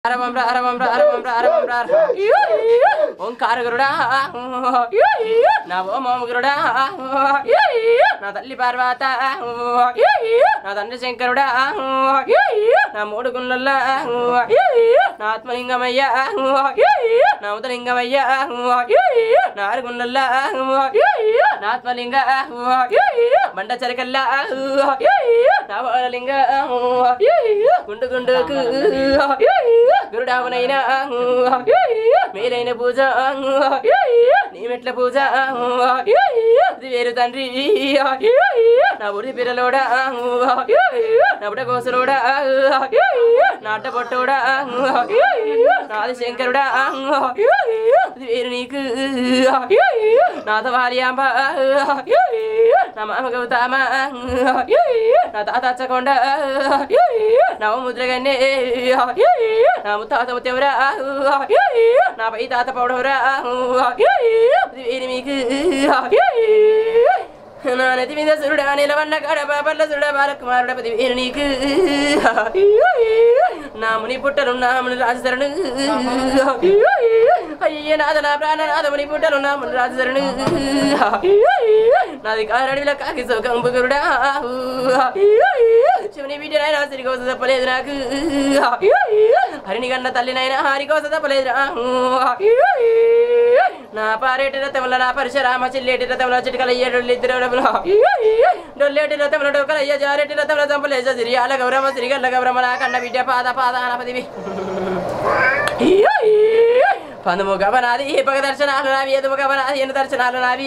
ఓంకార గురుడా నా ఓమోమ గురుడా నా తల్లి పార్వత నా తండ్రి శంకరుడా నా మూడు గుండ్లల్లా నా ఆత్మలింగమయ్యా నా ఉదలింగమయ్యా నా ఆరు గుండ్లల్లా నా ఆత్మలింగ బండ చరికల్లా నా బాలలింగ గుండు గుండుకు గురుడావునైనా మేలైన పూజ నీ మెట్ల పూజ ఇది వేరు తండ్రి నా బుడి పిల్లలోడా నా బుడ కోసలోడా నా అడ్డ పొట్టోడా నాది శంకరుడా ఇది వేరు నీకు నాత వాలియాంబ నా మామ గౌతమ నా తాత అచ్చకొండ నవ ముద్రగన్నే నా ముత్తాత ముత్యవరా నా పై తాత పౌడవరా ఇది మీకు నా నది మీద సురుడా నిలవన్న కడప పట్ల సురుడ బాలకుమారుడ పది వేరు నీకు నా ముని పుట్టలు నా ముని రాజశరణు అయ్య నాద నా ప్రాణనాథ ముని పుట్టలు నా ముని రాజశరణు నాది కారడిల కాకి సోకంబు గురుడా శివుని బిడ్డనైనా సిరి కోసం తప్పలేదు నాకు హరిని కన్న తల్లినైనా హరి కోసం తప్పలేదు నా పారేటి రథముల నా పరశురామ చిల్లేటి రథముల చిటికలయ్య డొల్లిద్దరు డొల్లేటి రథముల డొక్కలయ్య జారెటి రథముల చంపలేస సిరియాల గౌరమ సిరిగల్ల గౌరమ నా కన్న బిడ్డ పాద పాదానపదివి పందుము గవనాది పగ దర్శనాలు నావి ఎదుము గవనాది ఎన్ని దర్శనాలు నావి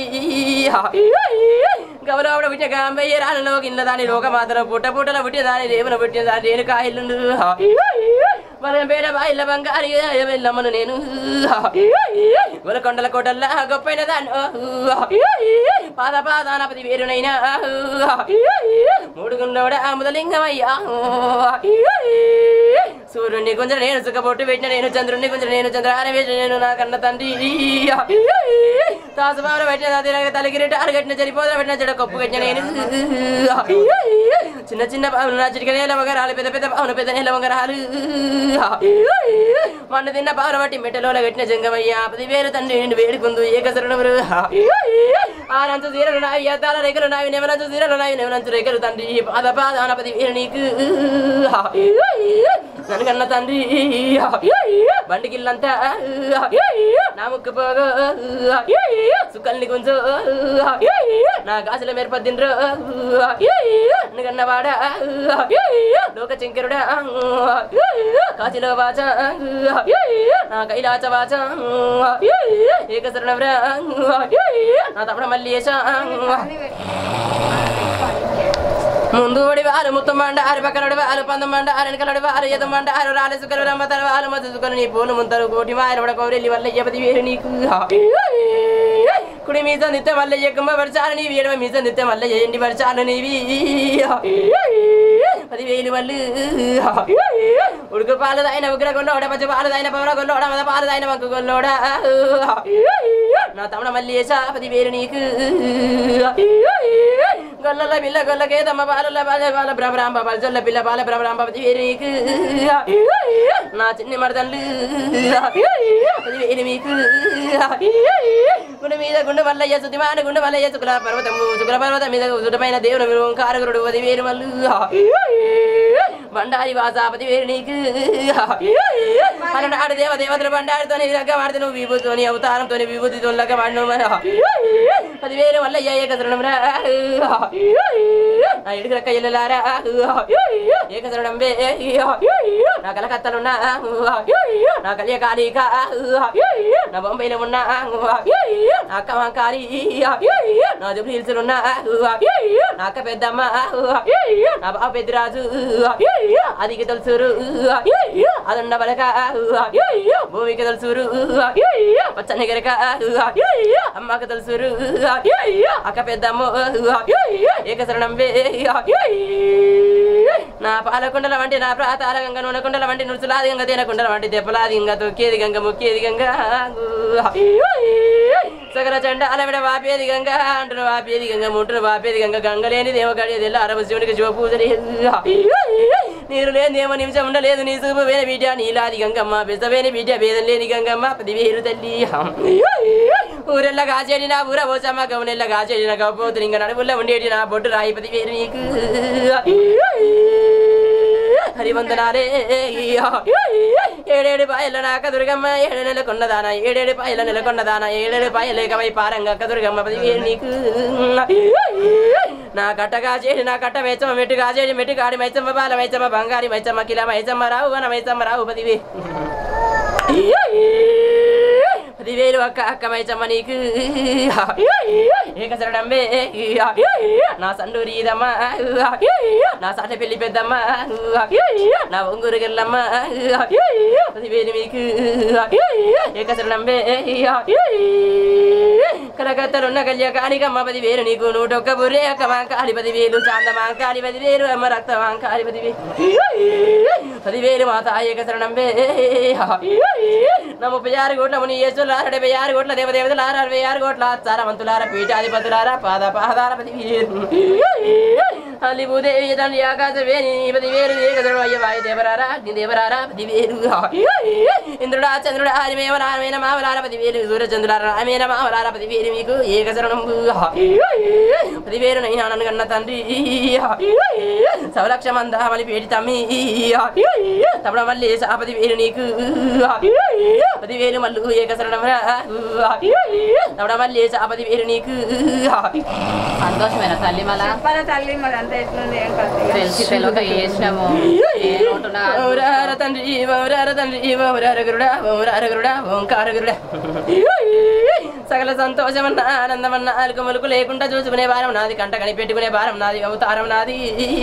గవలవుడ పుట్టిన గాంబయ్య రాళ్ళలో కింద దాని లోకమాతను పుట్ట పుట్టల పుట్టిన దాని రేవున పుట్టిన దాని నేను కాయలు మనం పేడ బాయిల బంగారు వెళ్ళమ్మను నేను గొలకొండల కోటల్లా గొప్పైన దాన్ని పాద పాదానపతి వేరునైనా మూడు గుండోడ ముదలింగమయ్యా సూర్యుడిని కొంచెం నేను సుఖపొట్టు పెట్టిన నేను చంద్రుడిని కొంచెం నేను చంద్రహార వేసిన నేను నా కన్న తండ్రి తాసుబాబులు పెట్టిన తలకిరెట్టు అరగట్టిన చనిపోదా పెట్టిన చెడ కప్పు కట్టిన నేను చిన్న చిన్న పావులు నా చిటిక నేల వంగరాలు పెద్ద పెద్ద పావులు పెద్ద నేల వంగరాలు మన్ను తిన్న పావులు బట్టి మెట్టలో కట్టిన జంగమయ్యా 10,000 తండ్రి నిన్ను వేడుకుందు ఏకశరణములు ఆనంచు తీరలు నావి అద్దాల రేఖలు నావి నెమలంచు తీరలు నావి నెమలంచు రేఖలు తండ్రి పాద పాదాన 10,000 నీకు నన్ను కన్న తండ్రి బండికిల్లంతా నా ముక్కు పోగు సుకల్ని గుంజు నా గాజుల మేర్పద్దిండ్రు కన్నవాడ లోక చెంకరుడా కాచిలో వాచ నా కైలాచ వాచ ఏకశరణవ్రా నా తమ్ముడ మల్లేశ ముందు వారు ముత్తం మండారు పక్కన వారు పందం మండారు వెనకలడు వారు ఎదం మండారు రాలే సుకలు రంబతల వాళ్ళు మధ్య సుకలు నీ పూలు ముంతరు కోటి మాయన కౌరెల్లి వల్ల ఎపది వేరు నీకు కుడి మీద నిత్య వల్ల ఎక్కువ పరచాలు నీవి ఎడమ మీద నిత్య వల్ల ఎండి పరచాలు నీవి 10,000 వాళ్ళు ఉడుకు పాలదైన ఉగ్ర గొల్లోడ పచ్చి పాలదైన పవన గొల్లోడ మద పాలదైన వంకు గొల్లోడ నా తమ్ముడ మల్లేశ 10,000 నీకు గొల్లల పిల్ల గొల్లకేదమ్మ బాలల బాల బ్రహ్మరాంబ బల్జొల్ల పిల్ల బాల బ్రహ్మరాంబ 10,000 నీకు నా చిన్ని మరదళ్ళు 10,000 మీకు గుండె మీద గుండె వల్లయ్య సుతిమాన గుండె వల్లయ్య శుక్ల పర్వతం మీద సుటమైన దేవుడు ఓంకారగురుడు 10,000 వాళ్ళు బండారి వాస 10,000 నీకు అలనాడు దేవతలు బండారితో వాడితే నువ్వు విభూతితోని అవతారంతో విభూతితో వాడిను 10,000 వల్ల ఏకశరణం రా నా ఇడుగు రక్క ఎల్లలారా ఏకశరణం వే నా కలకత్తలున్నా నా కలియకాళిక నా బొంబాయిలో ఉన్నా నా అక్క వంకారి నా జుబ్లీ హిల్స్లున్నా నా అక్క పెద్దమ్మ నా బావ పెద్దరాజు అదికి తెలుసురు అదండ బలక భూమికి తెలుసురు పచ్చని గరక అమ్మకి తెలుసురు అక్క పెద్దమ్మ ఏకశరణం వే నా పాలకుండల వంటి నా ప్రాతాల గంగ నూనె కుండల వంటి నుడుచులాది గంగ తేనకుండల వంటి దెబ్బలాది గంగ తొక్కేది గంగ ముక్కేది గంగ సగల చండాల విడ వాపేది గంగ అంటును వాపేది గంగ ముంటును వాపేది గంగ గంగలేని దేవ గడియది అరవ శివునికి శివ పూజ నీరు లేదేమో నిమిషం ఉండలేదు నీ చూపు వేని బిడ్డ నీలాది గంగమ్మ బెసవేని బిడ్డ భేదం లేని గంగమ్మ 10,000 తల్లి ఊరెల్ల కాచేడి నా ఊర పోసమ్మ గౌనెల్ల కాచేడి నా గౌపోతులు ఇంకా నడుపుల్లో ఉండేటి నా బొట్టు రాయి 10,000 నీకు హరివందనాలే ఏడేడు పాయల నాక దుర్గమ్మ 7 నెలల కొండదాన 7 పాయల నెలకొండదాన 7 పాయలేకమై పారంగక్క దుర్గమ్మ 10,000 నీకు నా కట్టగా చేసి నా కట్ట మైచమ్మ మెట్టుగా చేసి మెట్టు కాడి మైచమ్మ బాల మైచమ్మ బంగారి మైచమ్మ కిల మైచమ్మ రావు వన మైచమ్మ రావు 10,000 10,000 అక్క మైచమ్మ నీకు ఏకసరణంబే నా సండూరీదమ్మ నా సాట పెళ్లి పెద్దమ్మ నా ఒంగూరు గెల్లమ్మ 10,000 మీకు ఏకసరణంబే కలకత్తలున్న కళ్యాకానికమ్మ 10,000 నీకు 101 బుర్రే అక్క మాంకాలి 10,000 చాంద మాంకాలి 10,000 అమ్మ రక్త మాంకాలి 10,000 మాత ఏకసరణంబే నా 36 కోట్ల ముని యేసులార 76 కోట్ల దేవదేవతలార 66 కోట్ల చారవంతులార పీఠాధిపతులార పాదార 10,000 అల్లి భూదేవి తండ్రి ఆకాశవేణి 10,000 ఏకసరణ అయ్య వాయు దేవరారా అగ్ని దేవరారా 10,000 ఇంద్రుడా చంద్రుడా హరిమేవరామైన మావలార 10,000 సూర్యచంద్రులార రామేన మావలార 10,000 మీకు ఏకసరణం 10,000 నైనా నన్ను కన్న తండ్రి సవలక్ష మందామలి పేటి తమ్మి తమడ మళ్ళీ 10,000 నీకు 10,000 మల్లు ఏకసరణం తమడ మళ్ళీ 10,000 నీకు సంతోషమైన తల్లి మళ్ళా తల్లి మరి అంత ఎట్లుంది ఏం తెలిసి తెలియక చేసినాము తండ్రి గరుడా ఓంకార గరుడా సకల సంతోషమన్న ఆనందమన్న అలుకు ములుకు లేకుండా చూసుకునే భారం నాది కంట కనిపెట్టుకునే భారం నాది అవతారం నాది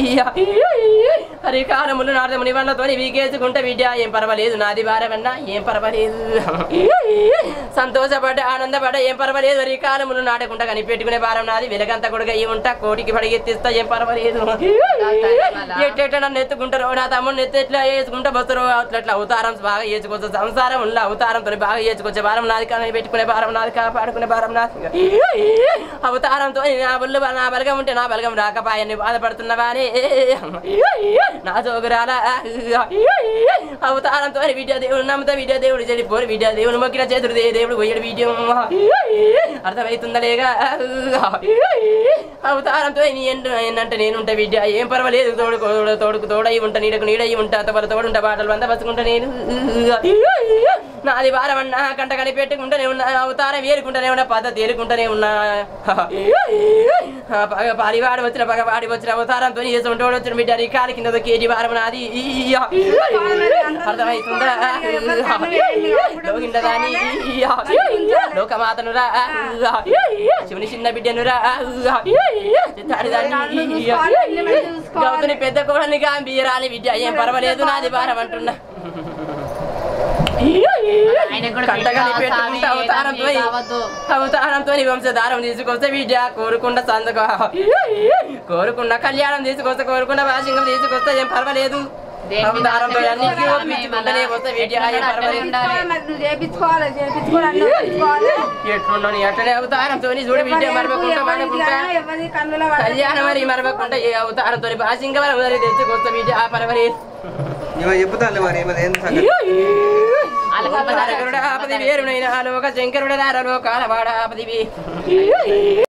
హరికాలములు నారదముని వాళ్ళతో వీకేసుకుంటే విద్య ఏం పర్వాలేదు నాది భారమన్నా ఏం పర్వాలేదు సంతోషపడ్డ ఆనందపడ్డ ఏం పర్వాలేదు హరికాలములు నాటకుండా కనిపెట్టుకునే భారం నాది వెలగంత కొడుక ఏ ఉంటా కోటికి పడిగెత్తిస్తా ఏం పర్వాలేదు ఎట్ట నన్ను ఎత్తుకుంటారో నా తమ్ముడిని ఎట్లా వేసుకుంటా బస్సురో అట్లా అవతారం బాగా వేసుకోవచ్చు సంసారం ఉన్న అవతారంతో బాగా వేసుకొచ్చే భారం నాది కానీ పెట్టుకునే భారం నాది కాపాడుకునే భారం నాది అవతారంతో నా బుల్లు నా బలగం ఉంటే నా బలగం రాకపాయని బాధపడుతున్నవానే నా జోగురాల అవతారంతో విద్యా దేవుడు నమ్మత విద్యా దేవుడు చెడిపోరు విద్యా దేవుడు మొక్కిన చేతుడు దేవుడు పోయాడు విద్యం అర్థమవుతుందలేగా అవతారంతో ఏంటంటే నేనుంటా విద్య ఏం పర్వాలేదు తోడుకు తోడై ఉంటా నీడకు నీడై ఉంటా తోడు తోడుంటా బాటలు బందపరుచుకుంటా నేను నాది భారమన్నా కంట కనిపెట్టుకుంటూనే ఉన్నా అవతారం ఏరుకుంటూనే ఉన్నా పద్ధతి ఏరుకుంటూనే ఉన్నా పారివాడు వచ్చిన పగవాడి వచ్చిన అవతారంతో చేసుకుంటూ వచ్చిన బిడ్డ నీ కాలి కింద కేజీ భారం నాది అర్థమవుతుందా లోకిండదాని లోకమాతనురా శివుని చిన్న బిడ్డనురా గౌతుని పెద్ద కోడని గాంభీరాని విద్య ఏం పర్వాలేదు నాది భారం అంటున్నా అవతారంతో వంశధారం తీసుకొస్తే విద్య కోరుకుండా కోరుకున్న కళ్యాణం తీసుకొస్తే కోరుకున్న వాసింగం తీసుకొస్తే ఏం పర్వాలేదు అవతారంతో అన్నిటికీ ఒప్పించుకుంటూనే వస్తే విద్య ఏం పర్వాలేదు ఎట్లుండని అట్లనే అవతారంతో చూడు విద్య మరవకుండా మనకుంటా కళ్యాణం మరి మరవకుండా ఏ అవతారంతో వాసింగం తెచ్చుకొస్తే విద్య పర్వాలేదు చెప్తాను మరి శంకరుడా 10,000 లోక శంకరుడా లోకాల వాడా 10,000